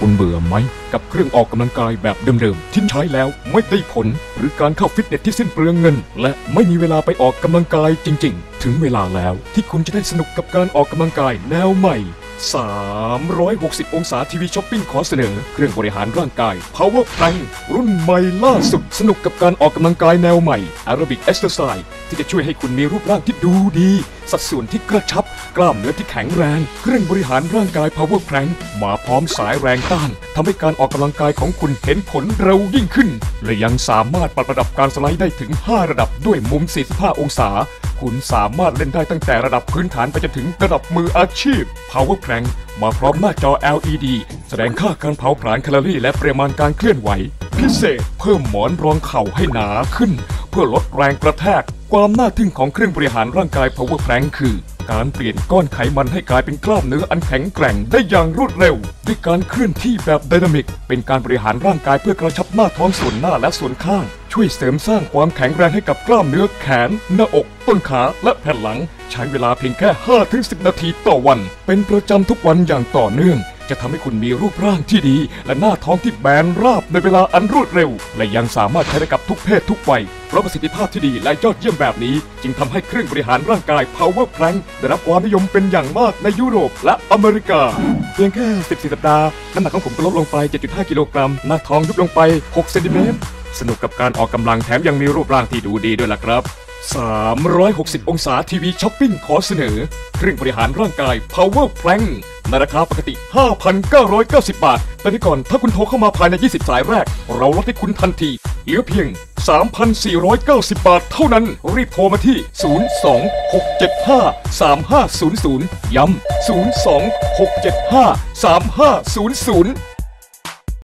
คุณเบื่อไหมกับเครื่องออกกำลังกายแบบเดิมๆที่ใช้แล้วไม่ได้ผลหรือการเข้าฟิตเนสที่สิ้นเปลืองเงินและไม่มีเวลาไปออกกำลังกายจริงๆถึงเวลาแล้วที่คุณจะได้สนุกกับการออกกำลังกายแนวใหม่360 องศาทีวีช้อปปิ้งขอเสนอเครื่องบริหารร่างกาย Power Plank รุ่นใหม่ล่าสุดสนุกกับการออกกำลังกายแนวใหม่ Aerobic Exercise ที่จะช่วยให้คุณมีรูปร่างที่ดูดีสัดส่วนที่กระชับกล้ามเนื้อที่แข็งแรงเครื่องบริหารร่างกาย Power Plank มาพร้อมสายแรงต้านทำให้การออกกำลังกายของคุณเห็นผลเร็วยิ่งขึ้นและยังสามารถปรับระดับการสไลด์ได้ถึง5ระดับด้วยมุม45องศาคุณสามารถเล่นได้ตั้งแต่ระดับพื้นฐานไปจนถึงระดับมืออาชีพ Power Plank มาพร้อมหน้าจอ LED แสดงค่าการเผาผลาญแคลอรี่และปริมาณการเคลื่อนไหวพิเศษเพิ่มหมอนรองเข่าให้หนาขึ้นเพื่อลดแรงกระแทกความน่าทึ่งของเครื่องบริหารร่างกาย Power Plank คือการเปลี่ยนก้อนไขมันให้กลายเป็นกล้ามเนื้ออันแข็งแกร่งได้อย่างรวดเร็วด้วยการเคลื่อนที่แบบไดนามิกเป็นการบริหารร่างกายเพื่อกระชับหน้าท้องส่วนหน้าและส่วนข้างช่วยเสริมสร้างความแข็งแรงให้กับกล้ามเนื้อแขนหน้าอกต้นขาและแผ่นหลังใช้เวลาเพียงแค่ 5-10 นาทีต่อวันเป็นประจำทุกวันอย่างต่อเนื่องจะทำให้คุณมีรูปร่างที่ดีและหน้าท้องที่แบนราบในเวลาอันรวดเร็วและยังสามารถใช้ได้กับทุกเพศทุกวัยเพราะประสิทธิภาพที่ดีและยอดเยี่ยมแบบนี้จึงทำให้เครื่องบริหารร่างกาย Power Plank ได้รับความนิยมเป็นอย่างมากในยุโรปและอเมริกาเพียงแค่14 สัปดาห์น้ำหนักของผมก็ลดลงไป 7.5 กิโลกรัมหน้าท้องยุบลงไป 6 เซนติเมตรสนุกกับการออกกำลังแถมยังมีรูปร่างที่ดูดีด้วยล่ะครับ360 องศาทีวีช้อปปิ้งขอเสนอเครื่องบริหารร่างกาย Power Plank ในราคาปกติ 5,990 บาทแต่นี่ก่อนถ้าคุณโทรเข้ามาภายใน20 สายแรกเราลดให้คุณทันทีเหลือเพียง 3,490 บาทเท่านั้นรีบโทรมาที่ 026753500 ย้ำ 026753500